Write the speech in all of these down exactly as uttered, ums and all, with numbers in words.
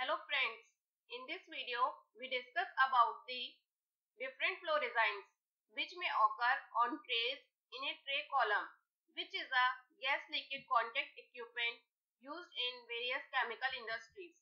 Hello friends, in this video we discuss about the different flow designs which may occur on trays in a tray column, which is a gas liquid contact equipment used in various chemical industries.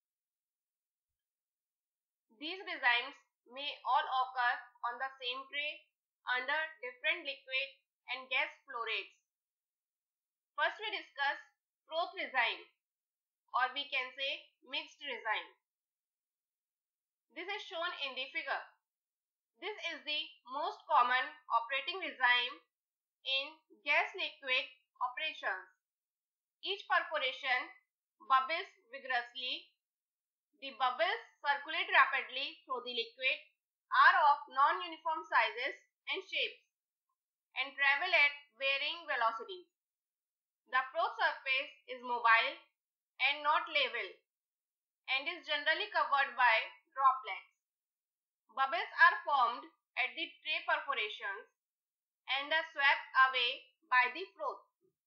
These designs may all occur on the same tray under different liquid and gas flow rates. First we discuss Froth design, or we can say mixed design. This is shown in the figure. This is the most common operating design in gas liquid operations. Each perforation bubbles vigorously. The bubbles circulate rapidly through the liquid, are of non-uniform sizes and shapes, and travel at varying velocities. The froth surface is mobile and not level, and is generally covered by droplets. Bubbles are formed at the tray perforations and are swept away by the froth.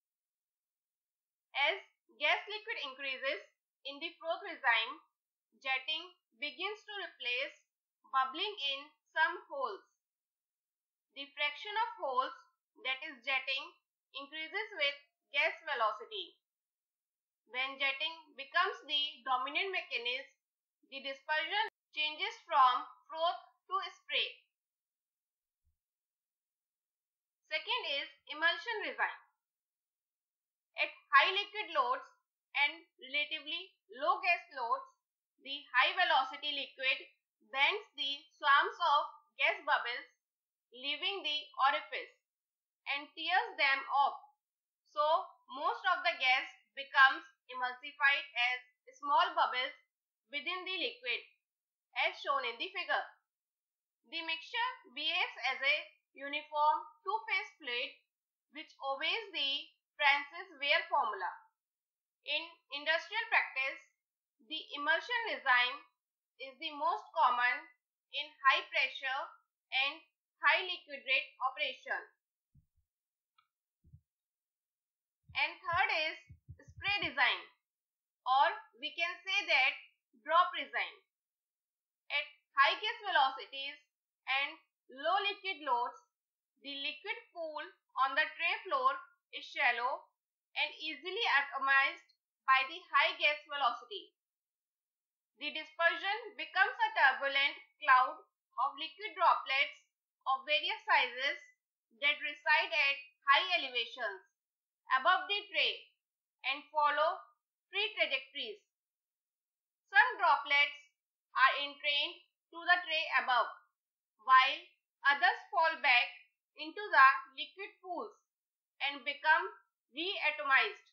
As gas liquid increases in the froth design, jetting begins to replace bubbling in some holes. The fraction of holes, that is jetting, increases with gas velocity. When jetting becomes the dominant mechanism, the dispersion changes from froth to spray. Second is emulsion design. At high liquid loads and relatively low gas loads, the high velocity liquid bends the swarms of gas bubbles, leaving the orifice, and tears them off. So most of the gas becomes emulsified as small bubbles within the liquid, as shown in the figure. The mixture behaves as a uniform two-phase fluid which obeys the Francis-Ware formula. In industrial practice, the emulsion design is the most common in high pressure and high liquid rate operation. And third is spray design, or we can say that drop design. At high gas velocities and low liquid loads, the liquid pool on the tray floor is shallow and easily atomized by the high gas velocity. The dispersion becomes a turbulent cloud of liquid droplets of various sizes that reside at high elevations above the tray and follow three trajectories. Some droplets are entrained to the tray above, while others fall back into the liquid pools and become re-atomized.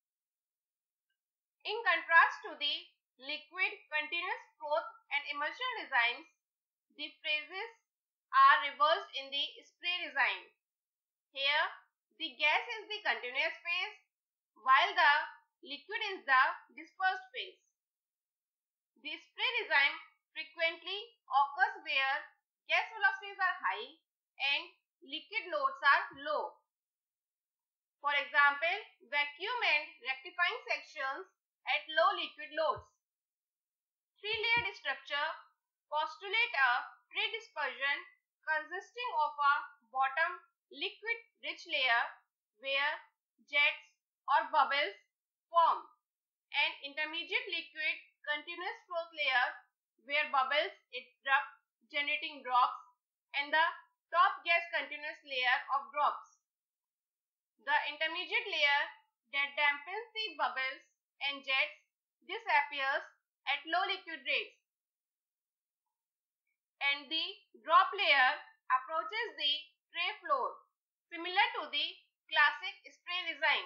In contrast to the liquid, continuous froth and emulsion designs, the phases are reversed in the spray design. Here, the gas is the continuous phase, while the liquid is the dispersed phase. The spray design frequently occurs where gas velocities are high and liquid loads are low. For example, vacuum and rectifying sections at low liquid loads. Three-layered structure postulate a tray dispersion consisting of a bottom liquid rich layer where jets or bubbles form, an intermediate liquid continuous froth layer where bubbles erupt generating drops, and the top gas continuous layer of drops. The intermediate layer that dampens the bubbles and jets disappears at low liquid rates, and the drop layer approaches the tray floor, similar to the classic spray design.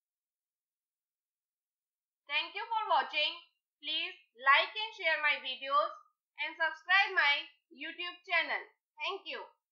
Thank you for watching. Please like and share my videos and subscribe my YouTube channel. Thank you.